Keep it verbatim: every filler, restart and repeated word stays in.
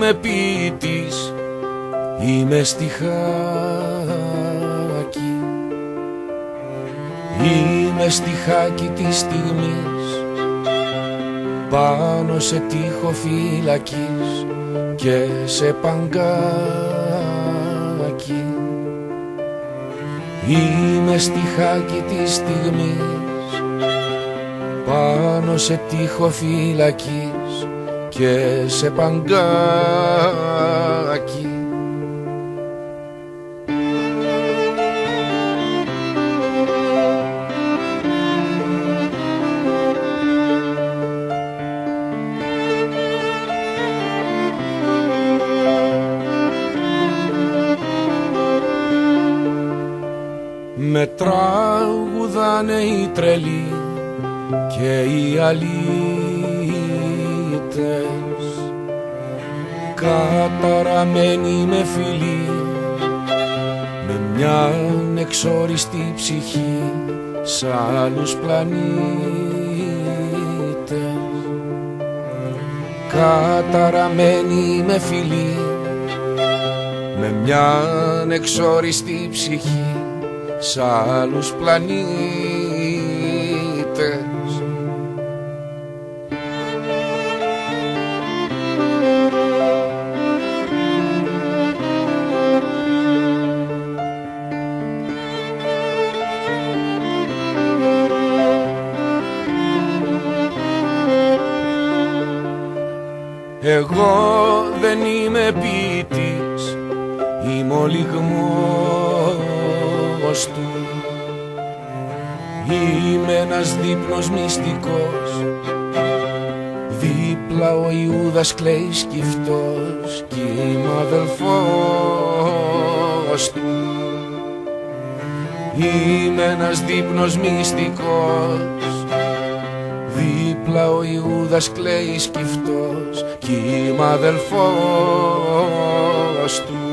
είμαι ποιητής, είμαι στιχάκι. Είμαι στιχάκι της στιγμής, πάνω σε τοίχο φυλακής και σε παγκάκι. Είμαι στιχάκι της στιγμής, πάνω σε τοίχο φυλακής και σε παγκάκι. Με τραγουδάνε οι τρελοί και οι αλήτες, καταραμένοι με φιλί, με μια εξόριστη ψυχή σ' άλλους πλανήτες. Καταραμένοι με φιλί, με μια εξόριστη ψυχή σ' άλλους πλανήτες. Εγώ δεν είμαι ποιητής, είμαι ο λυγμός του. Είμαι ένας δείπνος μυστικός, δίπλα ο Ιούδας κλαίει σκυφτός κι είμαι αδελφός του. Είμαι ένας δείπνος μυστικός, δίπλα ο Ιούδας κλαίει σκυφτός κι είμαι αδελφός του.